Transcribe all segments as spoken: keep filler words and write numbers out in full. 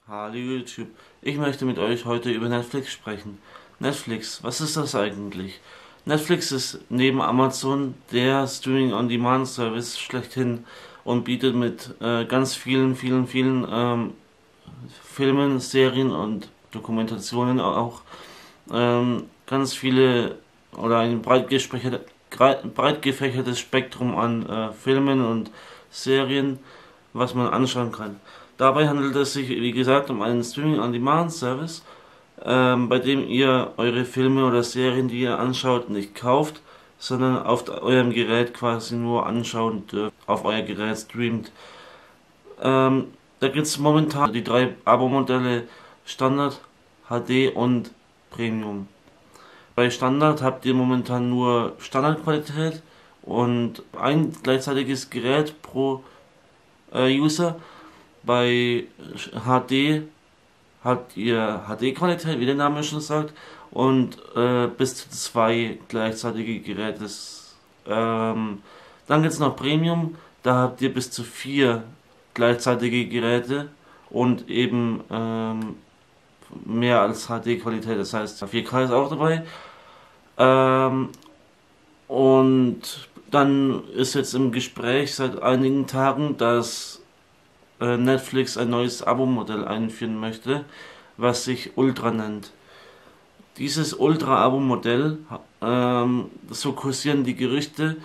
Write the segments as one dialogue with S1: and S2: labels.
S1: Hallo YouTube, ich möchte mit euch heute über Netflix sprechen. Netflix, was ist das eigentlich? Netflix ist neben Amazon der Streaming-on-Demand-Service schlechthin und bietet mit äh, ganz vielen, vielen, vielen ähm, Filmen, Serien und Dokumentationen auch ähm, ganz viele oder ein breit gefächertes, breit gefächertes Spektrum an äh, Filmen und Serien, was man anschauen kann. Dabei handelt es sich, wie gesagt, um einen Streaming-on-Demand-Service, ähm, bei dem ihr eure Filme oder Serien, die ihr anschaut, nicht kauft, sondern auf eurem Gerät quasi nur anschauen dürft, auf euer Gerät streamt. Ähm, da gibt es momentan die drei Abo-Modelle Standard, H D und Premium. Bei Standard habt ihr momentan nur Standardqualität und ein gleichzeitiges Gerät pro äh, User. Bei H D habt ihr H D-Qualität, wie der Name schon sagt, und äh, bis zu zwei gleichzeitige Geräte. Ähm, dann gibt es noch Premium, da habt ihr bis zu vier gleichzeitige Geräte und eben ähm, mehr als H D-Qualität, das heißt vier K ist auch dabei. Ähm, und dann ist jetzt im Gespräch seit einigen Tagen, dass äh, Netflix ein neues Abo-Modell einführen möchte, was sich Ultra nennt. Dieses Ultra-Abo-Modell, ähm, so kursieren die Gerüchte,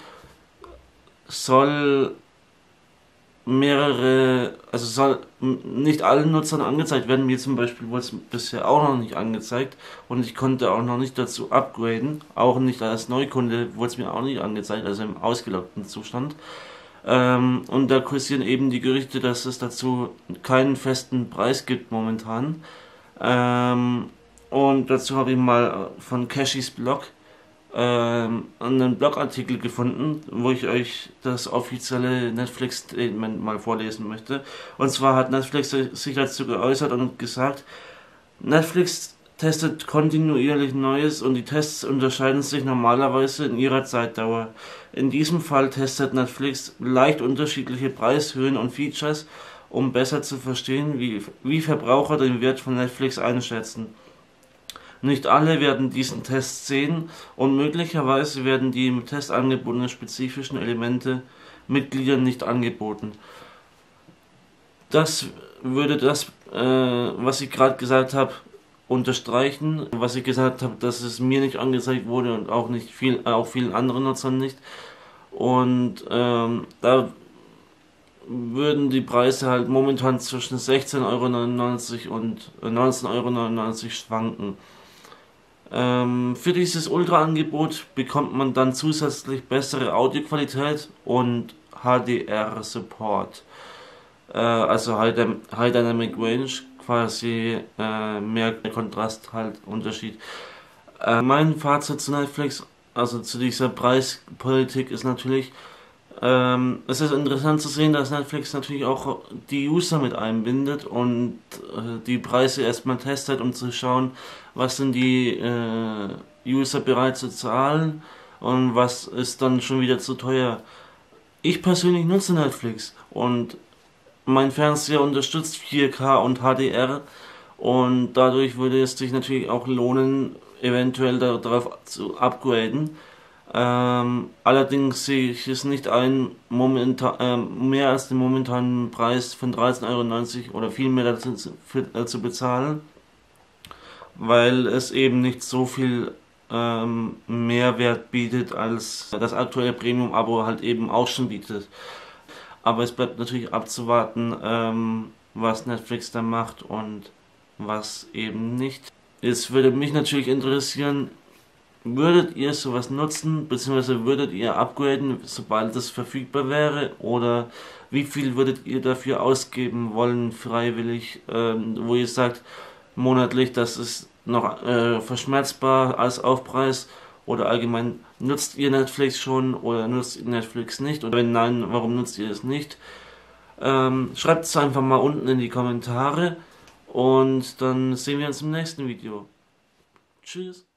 S1: soll mehrere, also soll nicht allen Nutzern angezeigt werden. Mir zum Beispiel wurde es bisher auch noch nicht angezeigt und ich konnte auch noch nicht dazu upgraden. Auch nicht als Neukunde wurde es mir auch nicht angezeigt, also im ausgeloggten Zustand. Ähm, und da kursieren eben die Gerüchte, dass es dazu keinen festen Preis gibt momentan. Ähm, und dazu habe ich mal von Cashys Blog ähm, einen Blogartikel gefunden, wo ich euch das offizielle Netflix-Statement mal vorlesen möchte. Und zwar hat Netflix sich dazu geäußert und gesagt, Netflix testet kontinuierlich Neues und die Tests unterscheiden sich normalerweise in ihrer Zeitdauer. In diesem Fall testet Netflix leicht unterschiedliche Preishöhen und Features, um besser zu verstehen, wie, wie Verbraucher den Wert von Netflix einschätzen. Nicht alle werden diesen Test sehen und möglicherweise werden die im Test angebotenen spezifischen Elemente Mitgliedern nicht angeboten. Das würde das, äh, was ich gerade gesagt habe, unterstreichen, was ich gesagt habe, dass es mir nicht angezeigt wurde und auch nicht viel, auch vielen anderen Nutzern nicht. Und ähm, da würden die Preise halt momentan zwischen sechzehn Euro neunundneunzig und neunzehn Euro neunundneunzig schwanken. Ähm, für dieses Ultra-Angebot bekommt man dann zusätzlich bessere Audioqualität und H D R-Support. Äh, also High, High Dynamic Range, quasi äh, mehr Kontrast halt Unterschied. Äh, mein Fazit zu Netflix, also zu dieser Preispolitik ist natürlich, ähm, es ist interessant zu sehen, dass Netflix natürlich auch die User mit einbindet und äh, die Preise erstmal testet, um zu schauen, was sind die äh, User bereit zu zahlen und was ist dann schon wieder zu teuer. Ich persönlich nutze Netflix und mein Fernseher unterstützt vier K und H D R und dadurch würde es sich natürlich auch lohnen, eventuell darauf zu upgraden. Ähm, allerdings sehe ich es nicht ein, momentan, ähm, mehr als den momentanen Preis von dreizehn Euro neunzig oder viel mehr dazu für, äh, zu bezahlen, weil es eben nicht so viel ähm, Mehrwert bietet, als das aktuelle Premium-Abo halt eben auch schon bietet. Aber es bleibt natürlich abzuwarten, ähm, was Netflix da macht und was eben nicht. Es würde mich natürlich interessieren, würdet ihr sowas nutzen, beziehungsweise würdet ihr upgraden, sobald es verfügbar wäre, oder wie viel würdet ihr dafür ausgeben wollen, freiwillig, ähm, wo ihr sagt, monatlich, das ist noch äh, verschmerzbar als Aufpreis, oder allgemein, nutzt ihr Netflix schon oder nutzt ihr Netflix nicht, oder wenn nein, warum nutzt ihr es nicht? Ähm, schreibt es einfach mal unten in die Kommentare und dann sehen wir uns im nächsten Video. Tschüss.